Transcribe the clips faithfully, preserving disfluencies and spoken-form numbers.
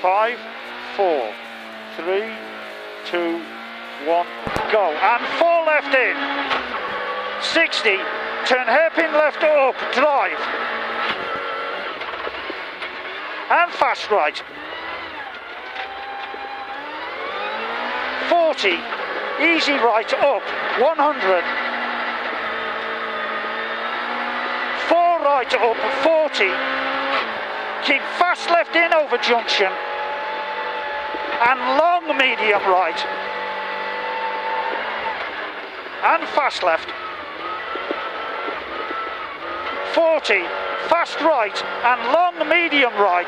Five, four, three, two, one, go. And four left in. sixty, turn hairpin left up, drive. And fast right. forty, easy right up, one hundred. four right up, forty. Keep fast left in over junction. And long medium right. And fast left. forty, fast right and long medium right.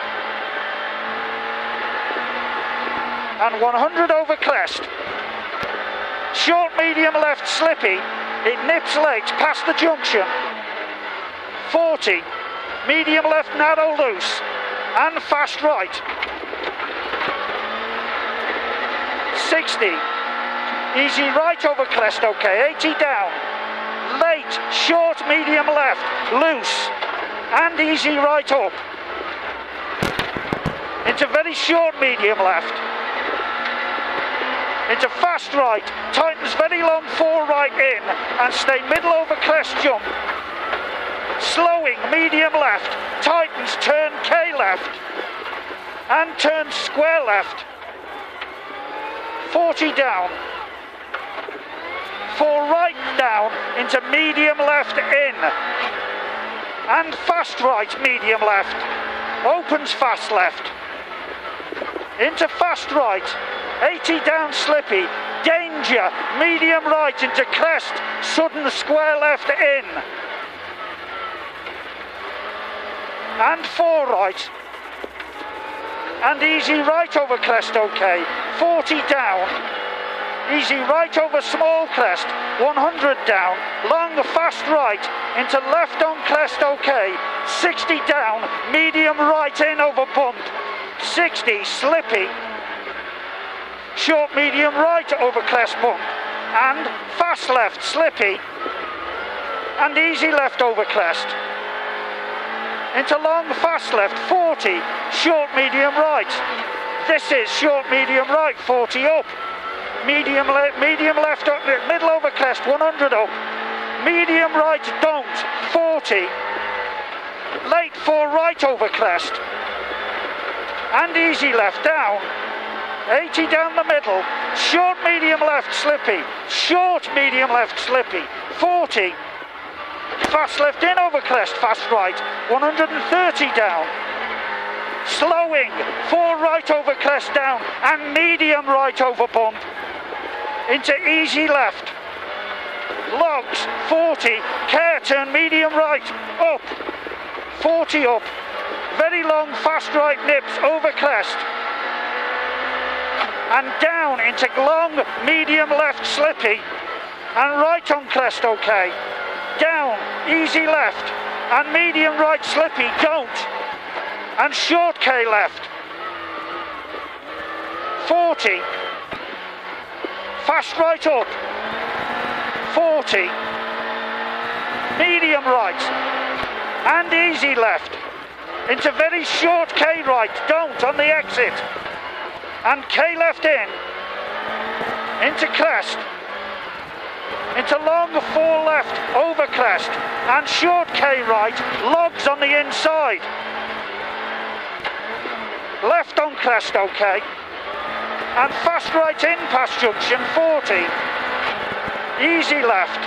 And one hundred over crest. Short medium left slippy. It nips late past the junction. forty, medium left narrow loose. And fast right. sixty, easy right over crest, okay, eighty down. Late, short medium left, loose. And easy right up. Into very short medium left. Into fast right, tightens very long four right in and stay middle over crest jump. Slowing medium left, tightens turn K left and turn square left. forty down. Four right down into medium left in and fast right medium left. Opens fast left. Into fast right. eighty down slippy, danger, medium right into crest, sudden square left in. And four right. And easy right over crest, okay, forty down. Easy right over small crest, one hundred down, long fast right, into left on crest, okay, sixty down, medium right in over bump, sixty, slippy, short medium right over crest bump, and fast left, slippy, and easy left over crest. Into long fast left, forty, short medium right. This is short medium right, forty up. Medium, le medium left up, middle over crest, one hundred up. Medium right, don't, forty. Late four right over crest. And easy left down. eighty down the middle. Short medium left slippy. Short medium left slippy. forty. Fast left in over crest, fast right. one hundred thirty down. Slowing. Four right over crest down. And medium right over bump. Into easy left. Logs. forty. Care turn medium right. Up. forty up. Very long fast right nips over crest. And down into long medium left slippy. And right on crest, okay. Down, easy left. And medium right slippy, don't. And short K left. forty. Fast right up. forty. Medium right. And easy left. Into very short K right, don't on the exit. And K left in. Into crest. Into long four left, over crest. And short K right, logs on the inside. Left on crest, okay. And fast right in past junction, forty. Easy left.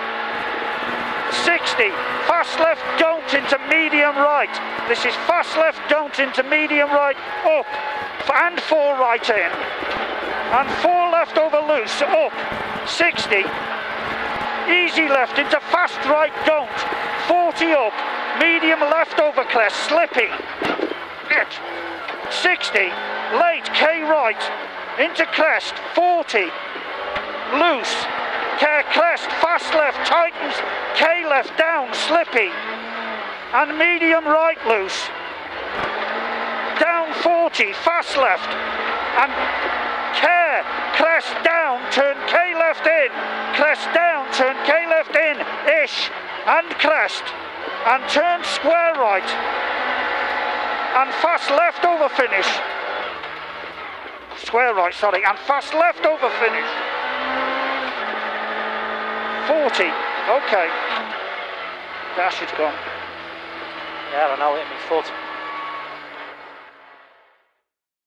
sixty. Fast left, don't into medium right. This is fast left, don't into medium right, up. And four right in. And four left over loose, up. sixty. Easy left into fast right, don't. forty up. Medium left over crest, slipping. sixty. Late, K right. Into crest, forty. Loose. K crest, fast left, tightens. K left down, slippy. And medium right loose. Down forty, fast left. And care, crest down, turn K left in. Crest down, turn K left in, ish. And crest. And turn square right. And fast left over finish. square right, sorry, and fast left over finish. forty, okay. Dash is gone. Yeah, I know, it means forty.